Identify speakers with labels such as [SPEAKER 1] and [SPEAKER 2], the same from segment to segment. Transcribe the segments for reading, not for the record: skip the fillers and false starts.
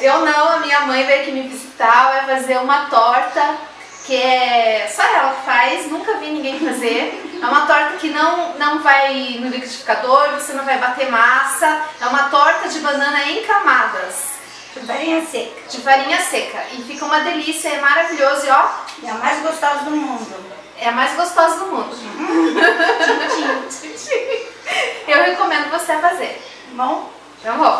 [SPEAKER 1] Eu não, a minha mãe veio aqui me visitar, vai fazer uma torta que é só ela que faz, nunca vi ninguém fazer. É uma torta que não vai no liquidificador, você não vai bater massa. É uma torta de banana em camadas.
[SPEAKER 2] De farinha seca.
[SPEAKER 1] De farinha seca. E fica uma delícia, é maravilhoso. E ó,
[SPEAKER 2] é a mais gostosa do mundo.
[SPEAKER 1] É a mais gostosa do mundo. Eu recomendo você fazer.
[SPEAKER 2] Bom?
[SPEAKER 1] Então vou.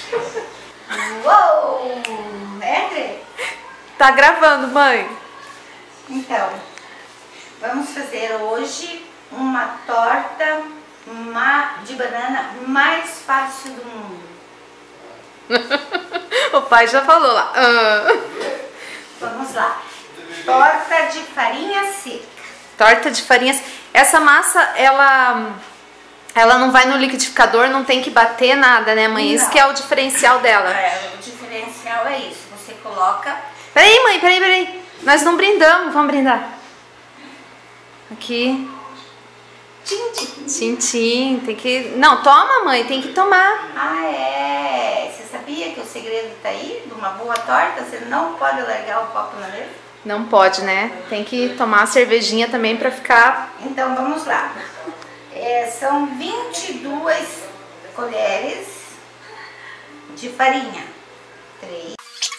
[SPEAKER 2] Uou! Entre?
[SPEAKER 1] Tá gravando, mãe?
[SPEAKER 2] Então, vamos fazer hoje uma torta de banana mais fácil do mundo.
[SPEAKER 1] O pai já falou lá.
[SPEAKER 2] Vamos lá. Torta de farinha seca.
[SPEAKER 1] Torta de farinha. Essa massa, ela não vai no liquidificador, não tem que bater nada, né, mãe? Não. Isso que é o diferencial dela.
[SPEAKER 2] O diferencial é isso. Você coloca...
[SPEAKER 1] Peraí, mãe, peraí. Nós não brindamos, vamos brindar. Aqui. Tchim, tem que... Não, toma, mãe, tem que tomar.
[SPEAKER 2] Ah, é. Você sabia que o segredo tá aí? De uma boa torta, você não pode largar o copo na mesa?
[SPEAKER 1] Não pode, né? Tem que tomar a cervejinha também pra ficar...
[SPEAKER 2] Então, vamos lá. São 22 colheres de farinha. 3.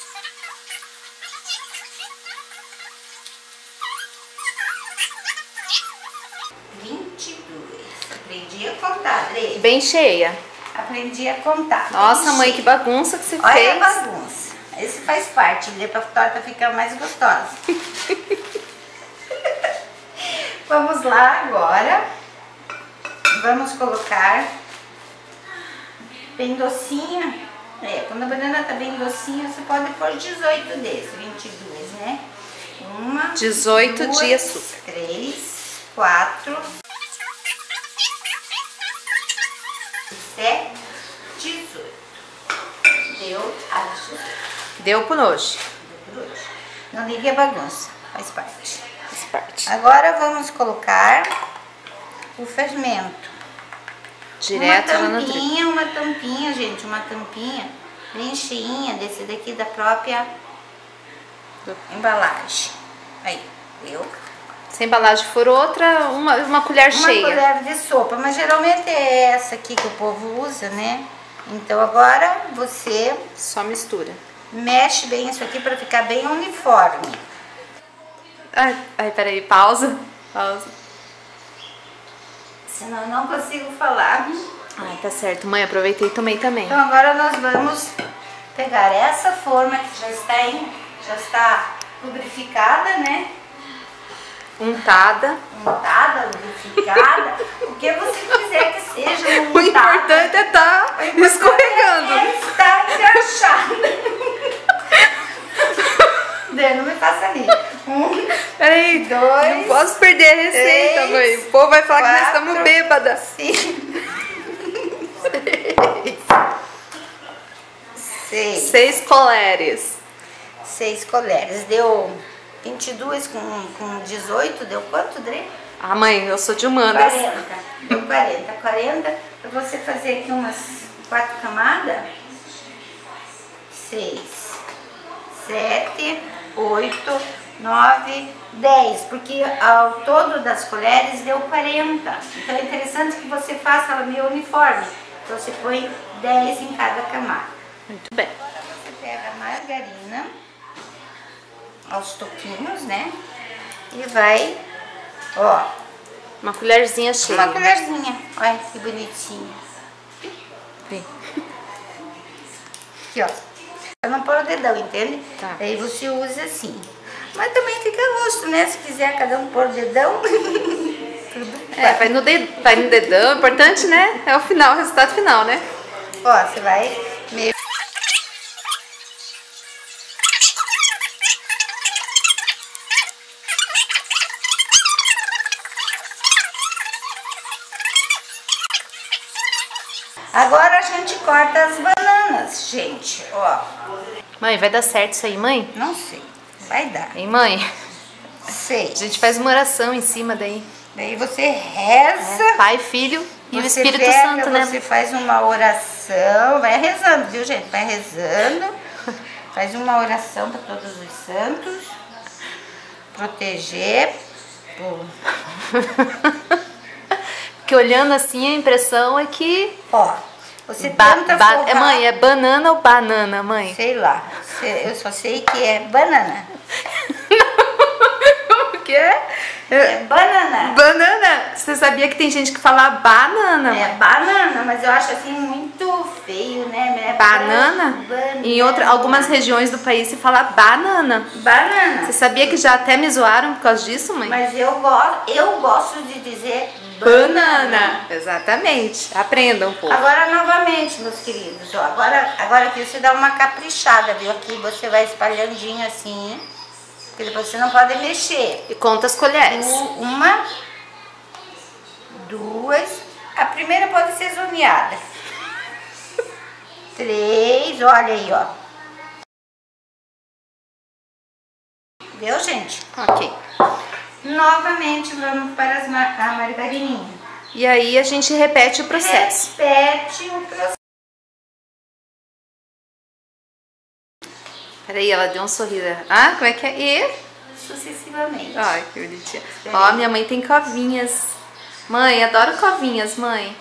[SPEAKER 2] Aprendi a contar, Adri.
[SPEAKER 1] Bem cheia.
[SPEAKER 2] Aprendi a contar.
[SPEAKER 1] Nossa, mãe, que bagunça que você fez.
[SPEAKER 2] Olha a bagunça. Esse faz parte, pra torta ficar mais gostosa. Vamos lá agora. Vamos colocar bem docinha. Quando a banana tá bem docinha, você pode pôr 18 desses, 22, né?
[SPEAKER 1] 18 de açúcar.
[SPEAKER 2] 3, 4, 7, 18. Deu a 18.
[SPEAKER 1] Deu por hoje.
[SPEAKER 2] Não ligue a bagunça, faz parte.
[SPEAKER 1] Faz parte.
[SPEAKER 2] Agora vamos colocar o fermento.
[SPEAKER 1] Direto
[SPEAKER 2] uma tampinha, gente, uma tampinha bem cheinha desse daqui da própria embalagem. Aí, deu.
[SPEAKER 1] Se a embalagem for outra, uma colher cheia.
[SPEAKER 2] Uma colher de sopa, mas geralmente é essa aqui que o povo usa, né? Então agora você
[SPEAKER 1] só mistura.
[SPEAKER 2] Mexe bem isso aqui para ficar bem uniforme.
[SPEAKER 1] Ai, peraí, pausa.
[SPEAKER 2] Senão eu não consigo falar.
[SPEAKER 1] Ai, tá certo, mãe, aproveitei e tomei também.
[SPEAKER 2] Então agora nós vamos pegar essa forma que já está lubrificada, né?
[SPEAKER 1] Untada,
[SPEAKER 2] lubrificada, o que você quiser que seja untada.
[SPEAKER 1] O importante é estar escorregando.
[SPEAKER 2] Está encaixada. Não me faça ali.
[SPEAKER 1] Peraí,
[SPEAKER 2] 2,
[SPEAKER 1] não posso perder a receita,
[SPEAKER 2] 3,
[SPEAKER 1] mãe. O povo vai falar
[SPEAKER 2] 4,
[SPEAKER 1] que nós estamos bêbadas. 6 colheres.
[SPEAKER 2] 6 colheres. Deu 22 com 18, deu quanto, Dre?
[SPEAKER 1] Ah, mãe, eu sou de humanas.
[SPEAKER 2] 40. Deu 40. 40, para você fazer aqui umas 4 camadas. 6, 7, 8, 9, 10. Porque ao todo das colheres deu 40. Então é interessante que você faça ela meio uniforme. Então você põe 10 em cada camada.
[SPEAKER 1] Muito bem.
[SPEAKER 2] Você pega a margarina aos toquinhos, né? E vai, ó.
[SPEAKER 1] Uma colherzinha cheia.
[SPEAKER 2] Uma colherzinha. Olha que bonitinha.
[SPEAKER 1] Vem.
[SPEAKER 2] Aqui, ó. Pra não pôr o dedão, entende?
[SPEAKER 1] Tá.
[SPEAKER 2] Aí você usa assim. Mas também fica a gosto, né? Se quiser cada um pôr o dedão. Tudo
[SPEAKER 1] vai no dedão. O importante, né? É o final, o resultado final, né?
[SPEAKER 2] Ó, você vai meio... Agora a gente corta as bananas, gente, ó.
[SPEAKER 1] Mãe, vai dar certo isso aí, mãe?
[SPEAKER 2] Não sei, vai dar.
[SPEAKER 1] Hein, mãe?
[SPEAKER 2] Sei.
[SPEAKER 1] A gente faz uma oração em cima daí.
[SPEAKER 2] Daí você reza.
[SPEAKER 1] Pai, Filho e o Espírito
[SPEAKER 2] pega,
[SPEAKER 1] Santo, né?
[SPEAKER 2] Você faz uma oração, vai rezando, viu, gente? Vai rezando. Faz uma oração para todos os santos. Proteger.
[SPEAKER 1] Porque olhando assim, a impressão é que...
[SPEAKER 2] Ó, você tenta forrar...
[SPEAKER 1] Mãe, é banana ou banana, mãe?
[SPEAKER 2] Sei lá. Eu só sei que é banana.
[SPEAKER 1] O que é?
[SPEAKER 2] É banana.
[SPEAKER 1] Banana? Você sabia que tem gente que fala banana?
[SPEAKER 2] É banana, mas eu acho assim muito feio, né?
[SPEAKER 1] Banana? Em algumas regiões do país se fala banana.
[SPEAKER 2] Banana.
[SPEAKER 1] Você sabia que já até me zoaram por causa disso, mãe?
[SPEAKER 2] Mas eu gosto de dizer
[SPEAKER 1] banana. Exatamente. Aprendam um pouco.
[SPEAKER 2] Agora novamente, meus queridos, ó, agora aqui você dá uma caprichada, viu? Aqui você vai espalhandinho assim, porque depois você não pode mexer.
[SPEAKER 1] E conta as colheres.
[SPEAKER 2] Uma, duas, a primeira pode ser zoneada. 3, olha aí, ó. Viu, gente?
[SPEAKER 1] Ok.
[SPEAKER 2] Novamente vamos para a margarininha.
[SPEAKER 1] E aí a gente repete o processo.
[SPEAKER 2] Repete o processo.
[SPEAKER 1] Peraí, ela deu um sorriso. Ah, como é que é? E?
[SPEAKER 2] Sucessivamente.
[SPEAKER 1] Ai, que bonitinha. Ó, minha mãe tem covinhas. Mãe, adoro covinhas, mãe.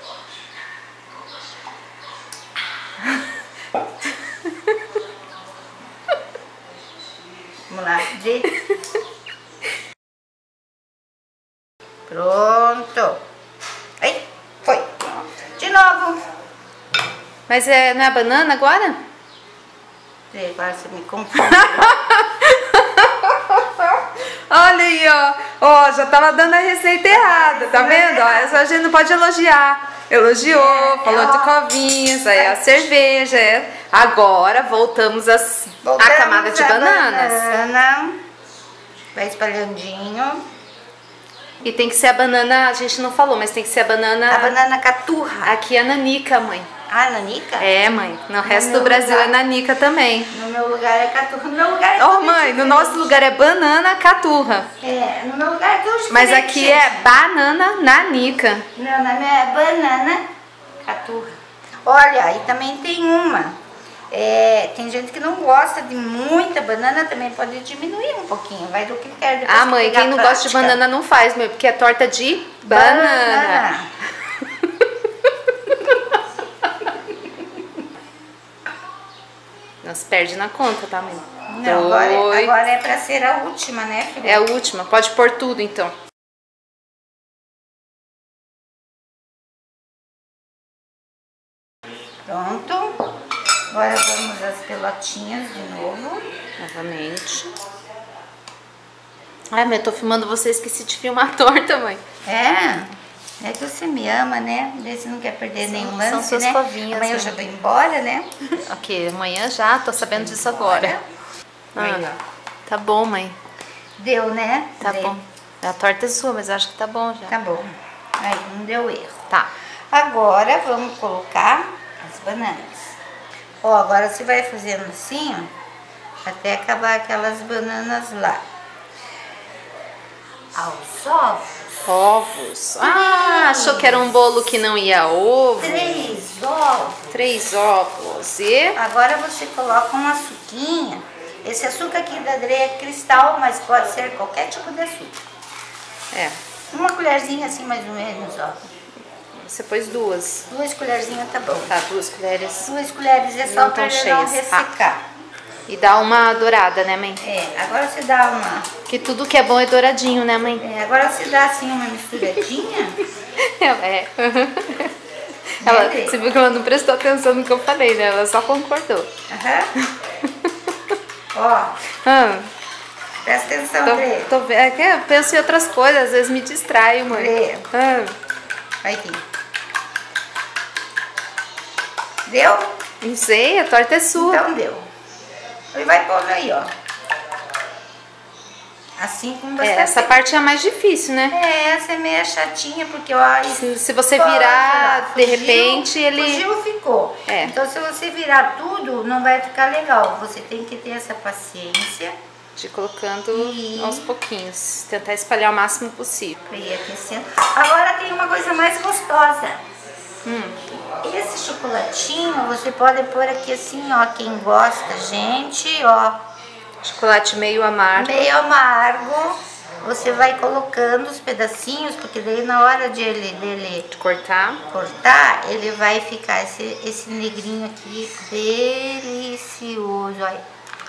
[SPEAKER 2] Vamos lá. Pronto. Aí, foi. De novo.
[SPEAKER 1] Mas não é a banana agora?
[SPEAKER 2] Agora você me confunde.
[SPEAKER 1] Olha aí, ó. Ó, já tava dando a receita errada, tá vendo? Ó, essa a gente não pode elogiar. Elogiou, falou de covinhas, aí a cerveja. Agora voltamos à camada de bananas.
[SPEAKER 2] Banana. Vai espalhandinho.
[SPEAKER 1] E tem que ser a banana, a gente não falou, mas tem que ser a banana...
[SPEAKER 2] A banana caturra.
[SPEAKER 1] Aqui é nanica, mãe.
[SPEAKER 2] Ah, nanica?
[SPEAKER 1] É, mãe. No resto do Brasil é nanica também.
[SPEAKER 2] No meu lugar é caturra. No meu lugar é
[SPEAKER 1] oh, mãe, no nosso lugar é banana caturra.
[SPEAKER 2] É, no meu lugar é tudo diferente.
[SPEAKER 1] Mas aqui é banana nanica.
[SPEAKER 2] Não, na minha é banana caturra. Olha, e também tem uma. Tem gente que não gosta de muita banana, também pode diminuir um pouquinho, vai do que quer.
[SPEAKER 1] Ah, mãe, quem não gosta de banana não faz, meu, porque é torta de banana. Não se perde na conta, tá, mãe?
[SPEAKER 2] Não, agora é pra ser a última, né, filha?
[SPEAKER 1] É a última, pode pôr tudo, então.
[SPEAKER 2] Pronto. Agora vamos às pelotinhas de novo.
[SPEAKER 1] Novamente. Ai, mãe, eu tô filmando você, esqueci de filmar a torta, mãe.
[SPEAKER 2] É que você me ama, né? Você não quer perder nenhum lance,
[SPEAKER 1] são suas
[SPEAKER 2] né?
[SPEAKER 1] covinhas.
[SPEAKER 2] Amanhã eu já vou embora, né?
[SPEAKER 1] Ok, amanhã já, tô sabendo disso agora. Tá bom, mãe.
[SPEAKER 2] Deu, né?
[SPEAKER 1] Tá bom. A torta é sua, mas eu acho que tá bom já.
[SPEAKER 2] Tá bom. Aí não deu erro.
[SPEAKER 1] Tá.
[SPEAKER 2] Agora vamos colocar as bananas. Ó, agora você vai fazendo assim, ó, até acabar aquelas bananas lá. Aos ovos.
[SPEAKER 1] Ovos. Ah, achou que era um bolo que não ia ovo?
[SPEAKER 2] 3 ovos.
[SPEAKER 1] 3 ovos. E?
[SPEAKER 2] Agora você coloca um açuquinha. Esse açúcar aqui da Adri é cristal, mas pode ser qualquer tipo de açúcar. Uma colherzinha assim, mais ou menos, ó.
[SPEAKER 1] Você pôs 2.
[SPEAKER 2] 2 colherzinhas tá bom.
[SPEAKER 1] Tá, 2 colheres.
[SPEAKER 2] 2 colheres é só para não ressecar.
[SPEAKER 1] E dá uma dourada, né, mãe?
[SPEAKER 2] Agora você dá uma...
[SPEAKER 1] Que tudo que é bom é douradinho, né, mãe?
[SPEAKER 2] Agora você dá assim uma misturadinha.
[SPEAKER 1] Você viu que ela não prestou atenção no que eu falei, né? Ela só concordou.
[SPEAKER 2] Ó. Presta atenção, André.
[SPEAKER 1] Tô vendo. Eu penso em outras coisas, às vezes me distraio, mãe.
[SPEAKER 2] Vai aqui. Deu?
[SPEAKER 1] Não sei, a torta é sua.
[SPEAKER 2] Então deu. E vai pondo aí, ó. Assim com bastante...
[SPEAKER 1] Essa parte é a mais difícil, né?
[SPEAKER 2] Essa é meio chatinha, porque ó...
[SPEAKER 1] Se você virar, de repente, ele...
[SPEAKER 2] Fugiu, ficou. Então se você virar tudo, não vai ficar legal. Você tem que ter essa paciência.
[SPEAKER 1] De ir colocando aos pouquinhos. Tentar espalhar o máximo possível.
[SPEAKER 2] Pra ir aquecendo. Agora tem uma coisa mais gostosa. Esse chocolatinho você pode pôr aqui assim, ó, quem gosta, gente, ó.
[SPEAKER 1] Chocolate meio amargo.
[SPEAKER 2] Meio amargo. Você vai colocando os pedacinhos, porque daí na hora dele
[SPEAKER 1] cortar,
[SPEAKER 2] ele vai ficar esse negrinho aqui delicioso, olha.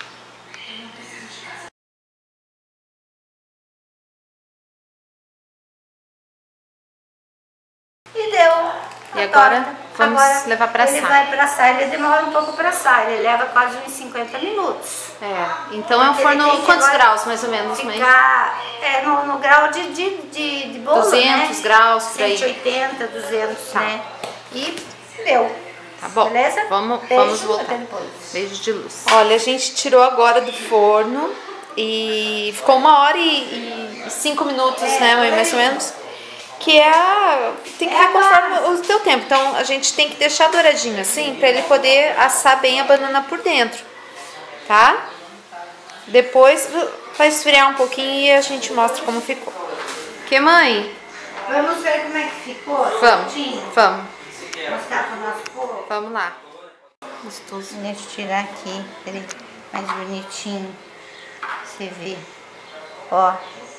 [SPEAKER 2] E deu.
[SPEAKER 1] E agora vamos levar pra assar.
[SPEAKER 2] Ele vai pra assar, ele demora um pouco pra assar, ele leva quase uns 50 minutos.
[SPEAKER 1] Então é um forno quantos graus mais ou menos?
[SPEAKER 2] Ficar no grau de bolo,
[SPEAKER 1] 200
[SPEAKER 2] né?
[SPEAKER 1] graus, por aí.
[SPEAKER 2] 180, 200, né? E deu.
[SPEAKER 1] Tá bom.
[SPEAKER 2] Beleza?
[SPEAKER 1] Vamos voltar. Beijo de luz. Olha, a gente tirou agora do forno e ficou 1h05 minutos, né, mãe, mais ou menos? Que tem que ver conforme o teu tempo. Então a gente tem que deixar douradinho assim pra ele poder assar bem a banana por dentro, tá? Depois vai esfriar um pouquinho e a gente mostra como ficou. Que, mãe?
[SPEAKER 2] Vamos ver como é que ficou?
[SPEAKER 1] Vamos.
[SPEAKER 2] Mostrar pro nosso povo?
[SPEAKER 1] Vamos lá. Gostoso.
[SPEAKER 2] Deixa eu tirar aqui, peraí, mais bonitinho. Você vê. Ó.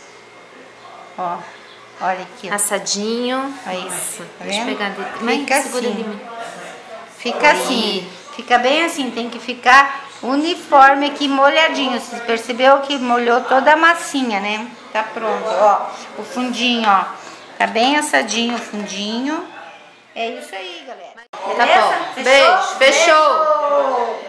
[SPEAKER 2] Olha aqui, ó.
[SPEAKER 1] Assadinho.
[SPEAKER 2] Aí,
[SPEAKER 1] isso.
[SPEAKER 2] Tá
[SPEAKER 1] Deixa eu
[SPEAKER 2] vendo?
[SPEAKER 1] pegar dele.
[SPEAKER 2] Fica assim. Fica assim. Fica bem assim. Tem que ficar uniforme aqui, molhadinho. Você percebeu que molhou toda a massinha, né? Tá pronto, ó. O fundinho, ó. Tá bem assadinho o fundinho. É isso aí, galera.
[SPEAKER 1] Beleza? Tá bom. Beijo. Fechou.